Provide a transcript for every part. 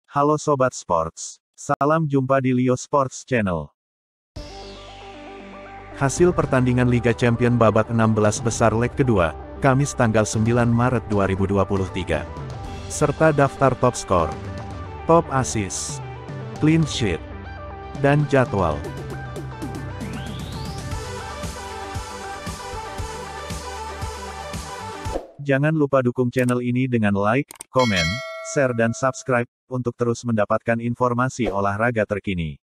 Halo Sobat Sports. Salam jumpa di Leo Sports Channel. Hasil pertandingan Liga Champions babak 16 besar leg kedua, Kamis tanggal 9 Maret 2023. Serta daftar top skor, top assist, clean sheet, dan jadwal. Jangan lupa dukung channel ini dengan like, komen, share dan subscribe, untuk terus mendapatkan informasi olahraga terkini.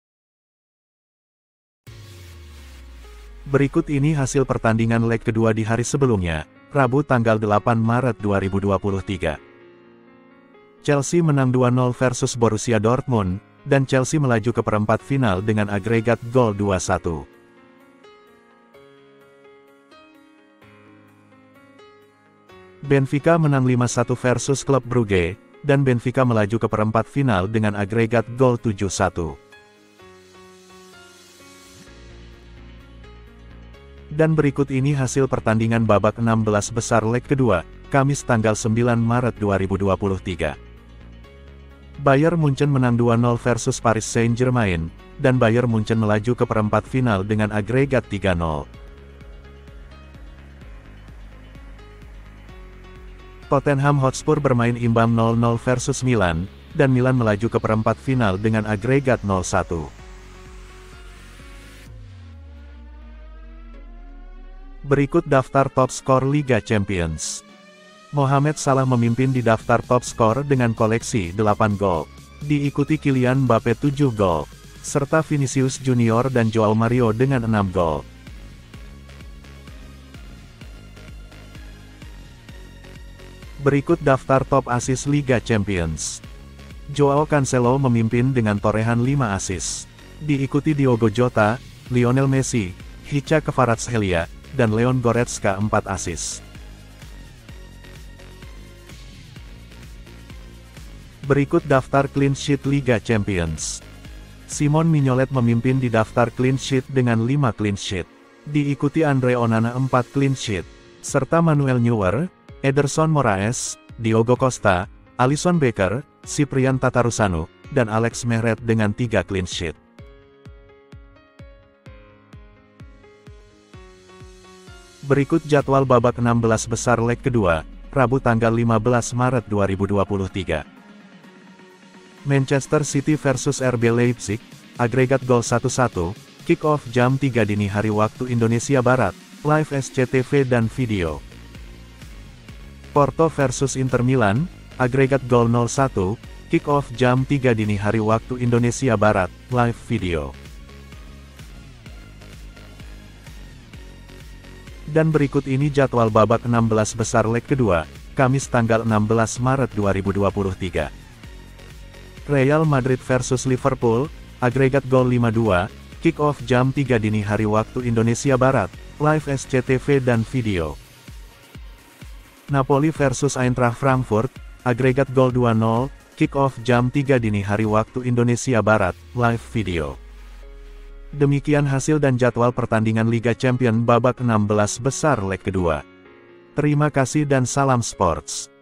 Berikut ini hasil pertandingan leg kedua di hari sebelumnya, Rabu tanggal 8 Maret 2023. Chelsea menang 2-0 versus Borussia Dortmund, dan Chelsea melaju ke perempat final dengan agregat gol 2-1. Benfica menang 5-1 versus Klub Brugge, dan Benfica melaju ke perempat final dengan agregat gol 7-1. Dan berikut ini hasil pertandingan babak 16 besar leg kedua, Kamis tanggal 9 Maret 2023. Bayern Munchen menang 2-0 versus Paris Saint-Germain, dan Bayern Munchen melaju ke perempat final dengan agregat 3-0. Tottenham Hotspur bermain imbang 0-0 versus Milan, dan Milan melaju ke perempat final dengan agregat 0-1. Berikut daftar top skor Liga Champions. Mohamed Salah memimpin di daftar top skor dengan koleksi 8 gol. Diikuti Kylian Mbappe 7 gol, serta Vinicius Junior dan Joao Mario dengan 6 gol. Berikut daftar top assist Liga Champions. Joao Cancelo memimpin dengan torehan 5 assist. Diikuti Diogo Jota, Lionel Messi, Hicha Kvaratskhelia, dan Leon Goretzka 4 assist. Berikut daftar clean sheet Liga Champions. Simon Mignolet memimpin di daftar clean sheet dengan 5 clean sheet. Diikuti Andre Onana 4 clean sheet, serta Manuel Neuer, Ederson Moraes, Diogo Costa, Alisson Becker, Cyprian Tatarusanu, dan Alex Meret dengan 3 clean sheet. Berikut jadwal babak 16 besar leg kedua, Rabu tanggal 15 Maret 2023. Manchester City versus RB Leipzig, agregat gol 1-1, kick-off jam 3 dini hari waktu Indonesia Barat, live SCTV dan video. Porto versus Inter Milan, agregat gol 0-1, kick-off jam 3 dini hari waktu Indonesia Barat, live video. Dan berikut ini jadwal babak 16 besar leg kedua, Kamis tanggal 16 Maret 2023. Real Madrid versus Liverpool, agregat gol 5-2, kick-off jam 3 dini hari waktu Indonesia Barat, live SCTV dan video. Napoli versus Eintracht Frankfurt, agregat gol 2-0, kick-off jam 3 dini hari waktu Indonesia Barat, live video. Demikian hasil dan jadwal pertandingan Liga Champions babak 16 besar leg kedua. Terima kasih dan salam sports.